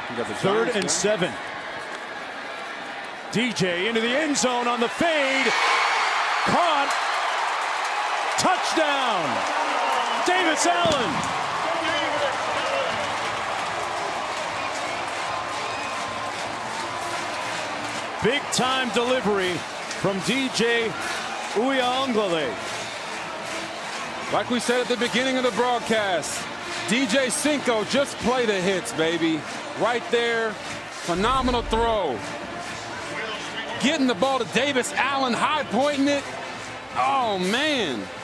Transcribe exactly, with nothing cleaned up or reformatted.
Third and seven. D J into the end zone on the fade. Caught. Touchdown. Davis Allen. Big time delivery from D J Uiagalelei. Like we said at the beginning of the broadcast, D J Cinco, just play the hits, baby. Right there, phenomenal throw. Getting the ball to Davis Allen, high pointing it. Oh, man.